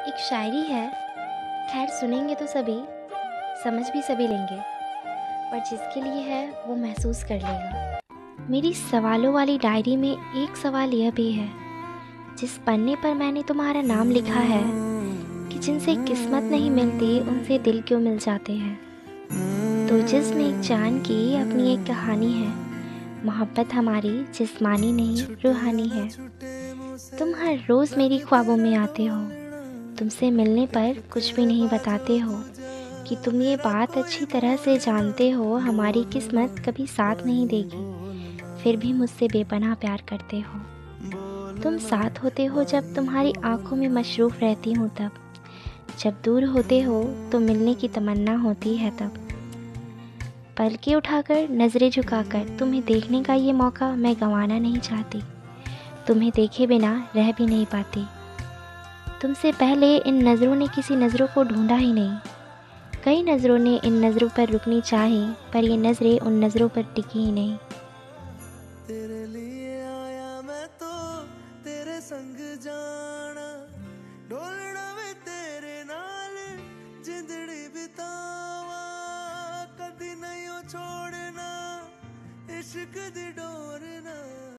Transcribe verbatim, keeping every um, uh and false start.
एक शायरी है, खैर सुनेंगे तो सभी, समझ भी सभी लेंगे, पर जिसके लिए है वो महसूस कर लेगा। मेरी सवालों वाली डायरी में एक सवाल यह भी है, जिस पन्ने पर मैंने तुम्हारा नाम लिखा है कि जिनसे किस्मत नहीं मिलती उनसे दिल क्यों मिल जाते हैं। तो जिसमें एक जान की अपनी एक कहानी है, मोहब्बत हमारी जिस्मानी नहीं रूहानी है। तुम हर रोज़ मेरी ख्वाबों में आते हो, तुमसे मिलने पर कुछ भी नहीं बताते हो कि तुम ये बात अच्छी तरह से जानते हो हमारी किस्मत कभी साथ नहीं देगी, फिर भी मुझसे बेपनाह प्यार करते हो। तुम साथ होते हो जब तुम्हारी आंखों में मशरूफ़ रहती हूँ तब, जब दूर होते हो तो मिलने की तमन्ना होती है तब। पलकें उठाकर नज़रें झुकाकर तुम्हें देखने का ये मौका मैं गंवाना नहीं चाहती, तुम्हें देखे बिना रह भी नहीं पाती। तुमसे पहले इन नज़रों ने किसी नज़रों को ढूंढा ही नहीं, कई नज़रों ने इन नज़रों पर रुकनी चाही, पर ये नज़रें उन नज़रों पर टिकी ही नहीं। तेरे लिए आया मैं तो तेरे संग जाना, डोलना वे तेरे नाल जिंदड़ी बितावा, कदी नहीं छोड़ना इश्क दी डोर ना।